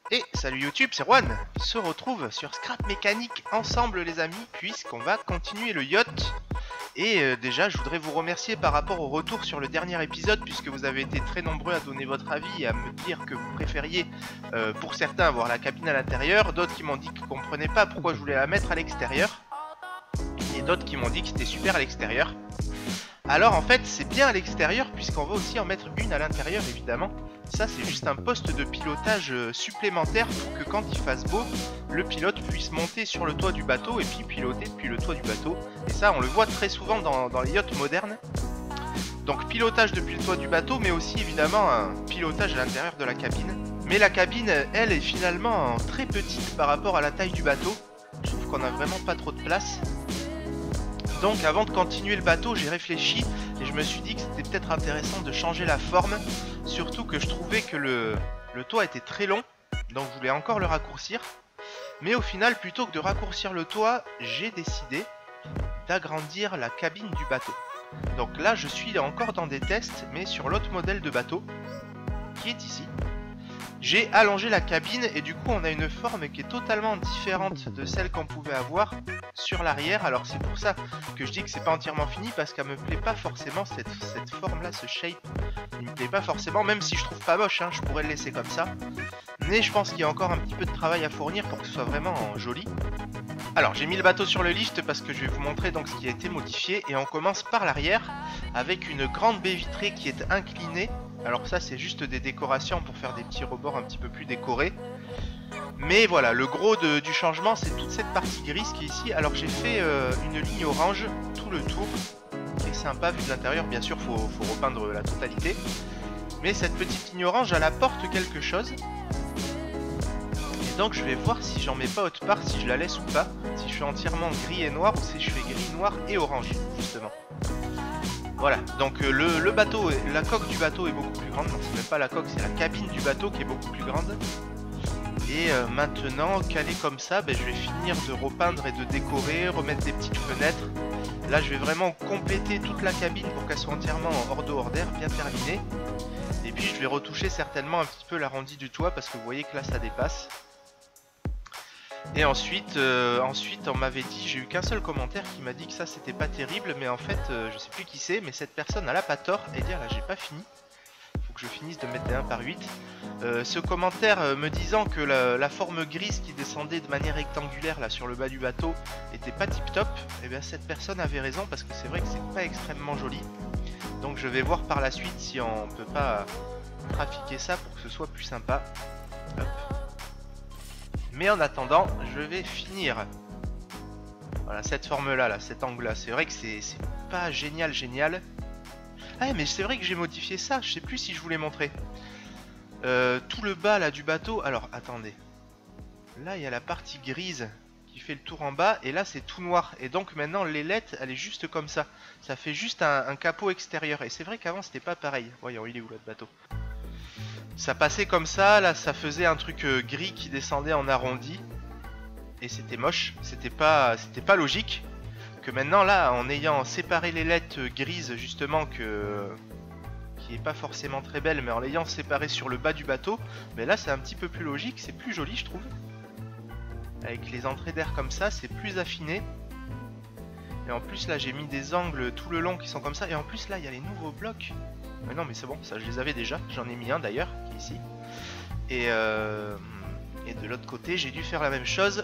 Et salut YouTube, c'est Juan. On se retrouve sur Scrap Mécanique ensemble les amis, puisqu'on va continuer le yacht. Et déjà, je voudrais vous remercier par rapport au retour sur le dernier épisode, puisque vous avez été très nombreux à donner votre avis et à me dire que vous préfériez, pour certains, avoir la cabine à l'intérieur, d'autres qui m'ont dit qu'ils ne comprenaient pas pourquoi je voulais la mettre à l'extérieur, et d'autres qui m'ont dit que c'était super à l'extérieur. Alors en fait, c'est bien à l'extérieur, puisqu'on va aussi en mettre une à l'intérieur évidemment. Ça c'est juste un poste de pilotage supplémentaire pour que quand il fasse beau, le pilote puisse monter sur le toit du bateau et puis piloter depuis le toit du bateau. Et ça on le voit très souvent dans les yachts modernes. Donc pilotage depuis le toit du bateau, mais aussi évidemment un pilotage à l'intérieur de la cabine. Mais la cabine, elle, est finalement très petite par rapport à la taille du bateau. Je trouve qu'on a vraiment pas trop de place. Donc avant de continuer le bateau, j'ai réfléchi et je me suis dit que c'était peut-être intéressant de changer la forme. Surtout que je trouvais que le toit était très long, donc je voulais encore le raccourcir. Mais au final, plutôt que de raccourcir le toit, j'ai décidé d'agrandir la cabine du bateau. Donc là, je suis encore dans des tests, mais sur l'autre modèle de bateau, qui est ici. J'ai allongé la cabine et du coup on a une forme qui est totalement différente de celle qu'on pouvait avoir sur l'arrière. Alors c'est pour ça que je dis que c'est pas entièrement fini, parce qu'elle me plaît pas forcément cette forme là, ce shape. Il me plaît pas forcément, même si je trouve pas moche, hein, je pourrais le laisser comme ça. Mais je pense qu'il y a encore un petit peu de travail à fournir pour que ce soit vraiment joli. Alors j'ai mis le bateau sur le lift parce que je vais vous montrer donc ce qui a été modifié. Et on commence par l'arrière avec une grande baie vitrée qui est inclinée. Alors ça c'est juste des décorations pour faire des petits rebords un petit peu plus décorés. Mais voilà, le gros du changement c'est toute cette partie grise qui est ici. Alors j'ai fait une ligne orange tout le tour, qui est sympa vu de l'intérieur. Bien sûr faut repeindre la totalité. Mais cette petite ligne orange elle apporte quelque chose. Et donc je vais voir si j'en mets pas autre part, si je la laisse ou pas. Si je fais entièrement gris et noir ou si je fais gris, noir et orange justement. Voilà, donc le bateau, la coque du bateau est beaucoup plus grande. Non, c'est même pas la coque, c'est la cabine du bateau qui est beaucoup plus grande. Et maintenant, calé comme ça, je vais finir de repeindre et de décorer, remettre des petites fenêtres. Là, je vais vraiment compléter toute la cabine pour qu'elle soit entièrement hors d'eau, hors d'air, bien terminée. Et puis, je vais retoucher certainement un petit peu l'arrondi du toit, parce que vous voyez que là, ça dépasse. Et ensuite, on m'avait dit, j'ai eu qu'un seul commentaire qui m'a dit que ça c'était pas terrible, mais en fait je sais plus qui c'est, mais cette personne elle a pas tort, et dire là j'ai pas fini, faut que je finisse de mettre des 1 par 8. Ce commentaire me disant que la forme grise qui descendait de manière rectangulaire là sur le bas du bateau était pas tip top, et bien cette personne avait raison, parce que c'est vrai que c'est pas extrêmement joli. Donc je vais voir par la suite si on peut pas trafiquer ça pour que ce soit plus sympa. Hop. Mais en attendant, je vais finir. Voilà, cette forme-là, cet angle-là. C'est vrai que c'est pas génial. Ah, mais c'est vrai que j'ai modifié ça. Je sais plus si je vous l'ai montré. Tout le bas là du bateau. Alors, attendez. Là, il y a la partie grise qui fait le tour en bas. Et là, c'est tout noir. Et donc, maintenant, l'ailette, elle est juste comme ça. Ça fait juste un capot extérieur. Et c'est vrai qu'avant, c'était pas pareil. Voyons, il est où l'autre bateau? Ça passait comme ça, là ça faisait un truc gris qui descendait en arrondi. Et c'était moche, c'était pas logique. Que maintenant là, en ayant séparé les lettres grises justement, qui est pas forcément très belle, mais en l'ayant séparé sur le bas du bateau, mais là c'est un petit peu plus logique, c'est plus joli je trouve. Avec les entrées d'air comme ça, c'est plus affiné. Et en plus là j'ai mis des angles tout le long qui sont comme ça. Et en plus là il y a les nouveaux blocs. Mais non mais c'est bon, ça je les avais déjà, j'en ai mis un d'ailleurs, qui est ici. Et de l'autre côté j'ai dû faire la même chose.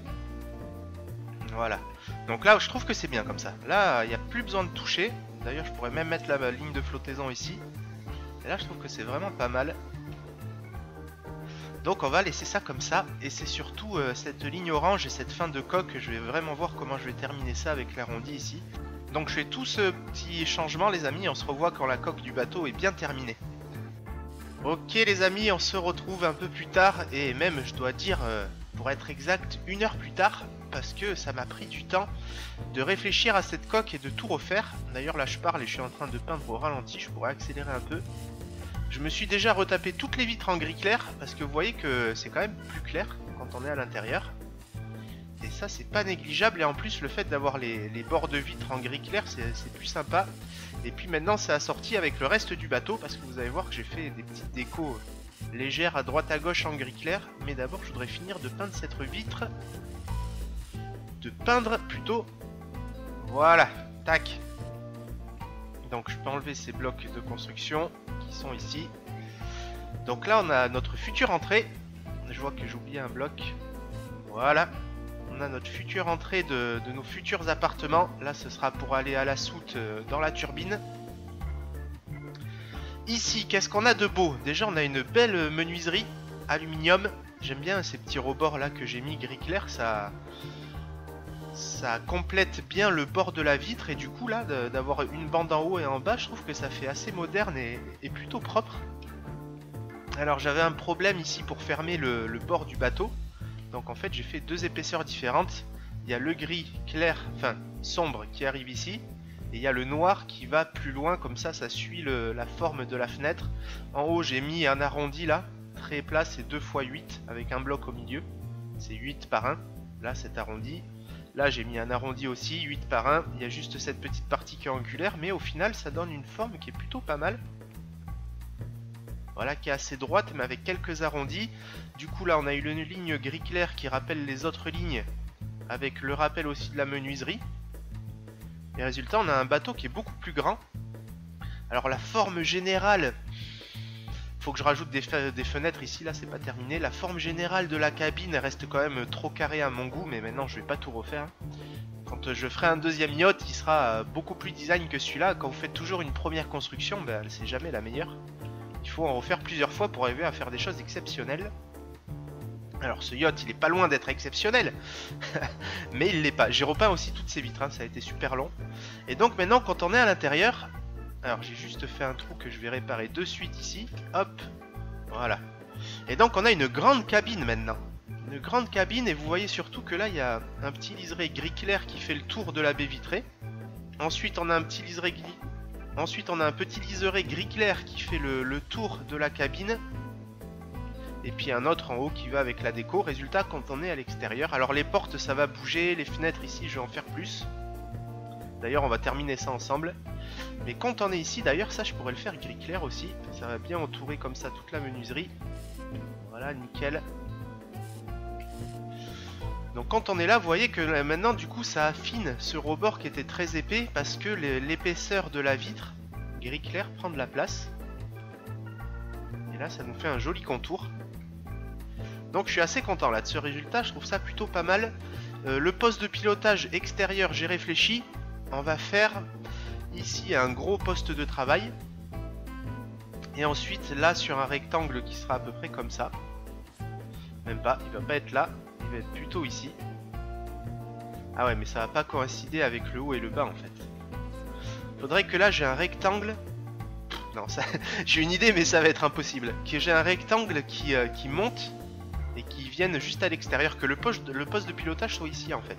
Voilà. Donc là je trouve que c'est bien comme ça. Là il n'y a plus besoin de toucher. D'ailleurs je pourrais même mettre la ligne de flottaison ici. Et là je trouve que c'est vraiment pas mal. Donc on va laisser ça comme ça. Et c'est surtout cette ligne orange et cette fin de coque, je vais vraiment voir comment je vais terminer ça avec l'arrondi ici. Donc je fais tout ce petit changement les amis, on se revoit quand la coque du bateau est bien terminée. Ok les amis, on se retrouve un peu plus tard, et même je dois dire, pour être exact, 1 heure plus tard, parce que ça m'a pris du temps de réfléchir à cette coque et de tout refaire. D'ailleurs là je parle et je suis en train de peindre au ralenti, je pourrais accélérer un peu. Je me suis déjà retapé toutes les vitres en gris clair, parce que vous voyez que c'est quand même plus clair quand on est à l'intérieur. Et ça c'est pas négligeable, et en plus le fait d'avoir les bords de vitre en gris clair c'est plus sympa. Et puis maintenant c'est assorti avec le reste du bateau, parce que vous allez voir que j'ai fait des petites décos légère à droite à gauche en gris clair. Mais d'abord, je voudrais finir de peindre cette vitre. De peindre plutôt. Voilà, tac. Donc je peux enlever ces blocs de construction qui sont ici. Donc là, on a notre future entrée. Je vois que j'ai oublié un bloc. Voilà. On a notre future entrée de nos futurs appartements. Là, ce sera pour aller à la soute dans la turbine. Ici, qu'est-ce qu'on a de beau? Déjà, on a une belle menuiserie aluminium. J'aime bien ces petits rebords là que j'ai mis gris clair. Ça complète bien le bord de la vitre. Et du coup, là, d'avoir une bande en haut et en bas, je trouve que ça fait assez moderne et plutôt propre. Alors, j'avais un problème ici pour fermer le bord du bateau. Donc en fait j'ai fait deux épaisseurs différentes. Il y a le gris clair, enfin sombre qui arrive ici. Et il y a le noir qui va plus loin, comme ça ça suit la forme de la fenêtre. En haut j'ai mis un arrondi là, très plat, c'est 2 x 8 avec un bloc au milieu. C'est 8 par 1, là cet arrondi. Là j'ai mis un arrondi aussi, 8 par 1. Il y a juste cette petite partie qui est angulaire, mais au final ça donne une forme qui est plutôt pas mal. Voilà, qui est assez droite mais avec quelques arrondis. Du coup là on a eu une ligne gris clair qui rappelle les autres lignes, avec le rappel aussi de la menuiserie. Et résultat on a un bateau qui est beaucoup plus grand. Alors la forme générale, faut que je rajoute des fenêtres ici, là c'est pas terminé. La forme générale de la cabine reste quand même trop carrée à mon goût, mais maintenant je vais pas tout refaire. Quand je ferai un deuxième yacht, il sera beaucoup plus design que celui-là. Quand vous faites toujours une première construction, ben, c'est jamais la meilleure. Il faut en refaire plusieurs fois pour arriver à faire des choses exceptionnelles. Alors ce yacht il est pas loin d'être exceptionnel. Mais il l'est pas. J'ai repeint aussi toutes ces vitres, hein, ça a été super long. Et donc maintenant quand on est à l'intérieur, alors j'ai juste fait un trou que je vais réparer de suite ici. Hop, voilà. Et donc on a une grande cabine maintenant. Une grande cabine, et vous voyez surtout que là il y a un petit liseré gris clair qui fait le tour de la baie vitrée. Ensuite on a un petit liseré gris. Ensuite on a un petit liseré gris clair qui fait le tour de la cabine. Et puis un autre en haut qui va avec la déco. Résultat quand on est à l'extérieur. Alors les portes ça va bouger, les fenêtres ici je vais en faire plus. D'ailleurs on va terminer ça ensemble. Mais quand on est ici d'ailleurs ça je pourrais le faire gris clair aussi. Ça va bien entourer comme ça toute la menuiserie. Voilà, nickel. Donc quand on est là, vous voyez que maintenant du coup ça affine ce rebord qui était très épais parce que l'épaisseur de la vitre gris clair prend de la place. Et là ça nous fait un joli contour. Donc je suis assez content là de ce résultat, je trouve ça plutôt pas mal. Le poste de pilotage extérieur j'ai réfléchi. On va faire ici un gros poste de travail. Et ensuite là sur un rectangle qui sera à peu près comme ça. Même pas, il va pas être là. Il va être plutôt ici. Ah ouais mais ça va pas coïncider avec le haut et le bas en fait. Faudrait que là j'ai un rectangle. Non ça j'ai une idée mais ça va être impossible. Que j'ai un rectangle qui monte et qui vienne juste à l'extérieur. Que le poste de pilotage soit ici en fait.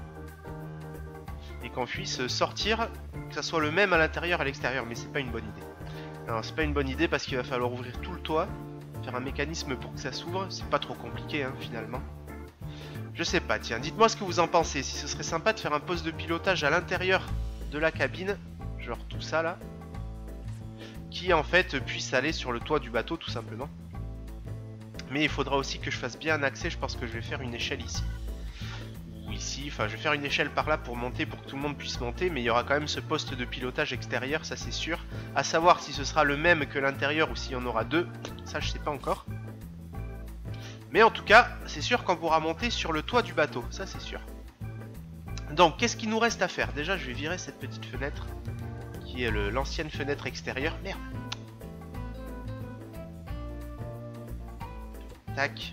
Et qu'on puisse sortir, que ça soit le même à l'intérieur et à l'extérieur. Mais c'est pas une bonne idée. Non c'est pas une bonne idée parce qu'il va falloir ouvrir tout le toit. Faire un mécanisme pour que ça s'ouvre. C'est pas trop compliqué hein, finalement. Je sais pas, tiens, dites-moi ce que vous en pensez. Si ce serait sympa de faire un poste de pilotage à l'intérieur de la cabine, genre tout ça là, qui en fait puisse aller sur le toit du bateau tout simplement. Mais il faudra aussi que je fasse bien un accès, je pense que je vais faire une échelle ici. Ou ici, enfin je vais faire une échelle par là pour monter, pour que tout le monde puisse monter, mais il y aura quand même ce poste de pilotage extérieur, ça c'est sûr. À savoir si ce sera le même que l'intérieur ou s'il y en aura deux, ça je sais pas encore. Mais en tout cas, c'est sûr qu'on pourra monter sur le toit du bateau, ça c'est sûr. Donc, qu'est-ce qu'il nous reste à faire? Déjà, je vais virer cette petite fenêtre, qui est l'ancienne fenêtre extérieure. Merde. Tac.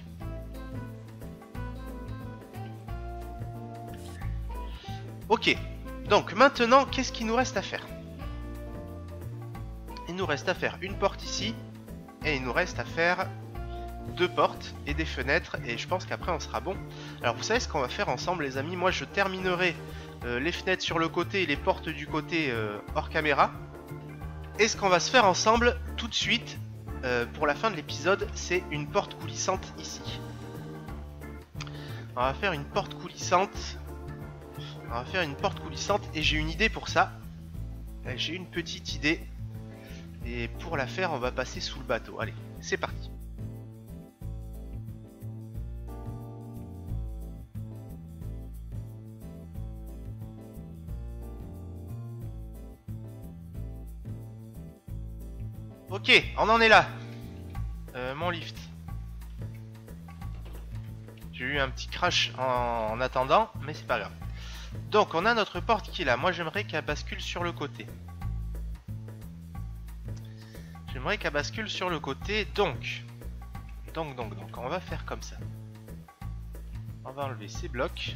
Ok, donc maintenant, qu'est-ce qu'il nous reste à faire? Il nous reste à faire une porte ici, et il nous reste à faire deux portes et des fenêtres, et je pense qu'après on sera bon. Alors vous savez ce qu'on va faire ensemble les amis, moi je terminerai les fenêtres sur le côté et les portes du côté hors caméra. Et ce qu'on va se faire ensemble tout de suite pour la fin de l'épisode, c'est une porte coulissante ici. On va faire une porte coulissante. On va faire une porte coulissante et j'ai une idée pour ça. J'ai une petite idée. Et pour la faire on va passer sous le bateau. Allez, c'est parti. Ok, on en est là. Mon lift. J'ai eu un petit crash en attendant, mais c'est pas grave. Donc on a notre porte qui est là. Moi j'aimerais qu'elle bascule sur le côté. J'aimerais qu'elle bascule sur le côté. Donc on va faire comme ça. On va enlever ces blocs.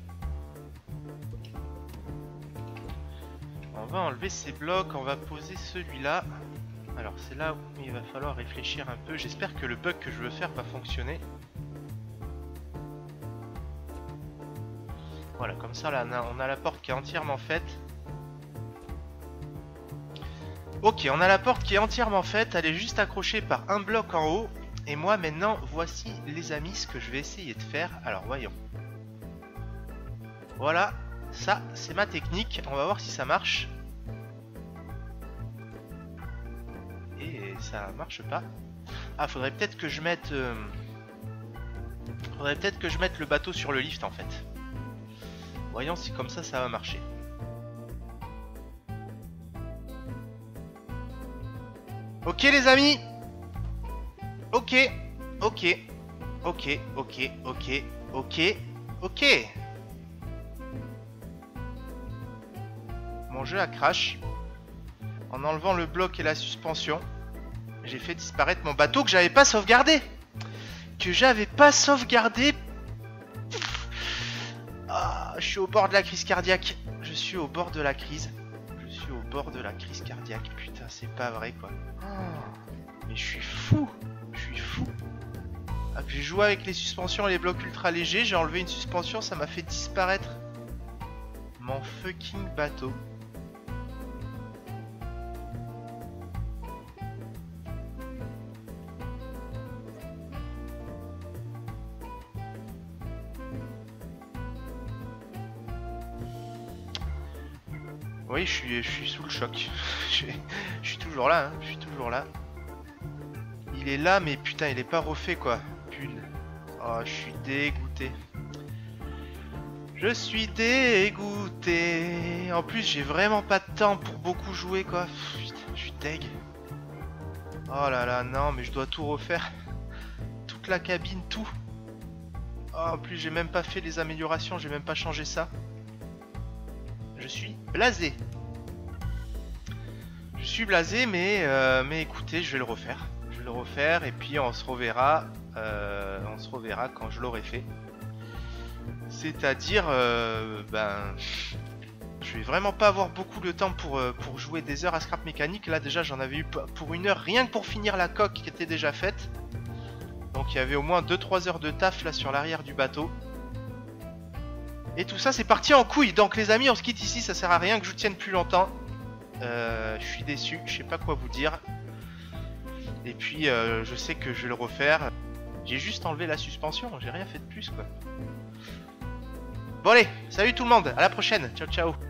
On va enlever ces blocs. On va poser celui-là. Alors c'est là où il va falloir réfléchir un peu. J'espère que le bug que je veux faire va fonctionner. Voilà, comme ça là on a la porte qui est entièrement faite. Ok, on a la porte qui est entièrement faite. Elle est juste accrochée par un bloc en haut. Et moi maintenant, voici les amis ce que je vais essayer de faire. Alors voyons. Voilà, ça c'est ma technique. On va voir si ça marche. Et ça marche pas. Ah, faudrait peut-être que je mette... Faudrait peut-être que je mette le bateau sur le lift en fait. Voyons si comme ça va marcher. Ok les amis. Ok. Mon jeu a crash. En enlevant le bloc et la suspension, j'ai fait disparaître mon bateau que j'avais pas sauvegardé. Ah, je suis au bord de la crise cardiaque. Putain, c'est pas vrai quoi. Mais je suis fou. Ah, j'ai joué avec les suspensions et les blocs ultra légers. J'ai enlevé une suspension, ça m'a fait disparaître mon fucking bateau. Oui, je suis sous le choc. Je suis toujours là, hein. Il est là, mais putain, il est pas refait, quoi. Putain. Oh, je suis dégoûté. En plus, j'ai vraiment pas de temps pour beaucoup jouer, quoi. Putain, je suis deg. Oh là là, non, mais je dois tout refaire. Toute la cabine, tout. Oh, en plus, j'ai même pas fait les améliorations, j'ai même pas changé ça. Je suis blasé. Mais écoutez, je vais le refaire et puis on se reverra quand je l'aurai fait. C'est-à-dire, je vais vraiment pas avoir beaucoup de temps pour jouer des heures à Scrap Mécanique. Là déjà j'en avais eu pour 1 heure rien que pour finir la coque qui était déjà faite. Donc il y avait au moins 2-3 heures de taf là sur l'arrière du bateau. Et tout ça c'est parti en couille. Donc les amis, on se quitte ici, ça sert à rien que je vous tienne plus longtemps. Je suis déçu, je sais pas quoi vous dire. Et puis je sais que je vais le refaire. J'ai juste enlevé la suspension, j'ai rien fait de plus quoi. Bon allez, salut tout le monde, à la prochaine, ciao ciao.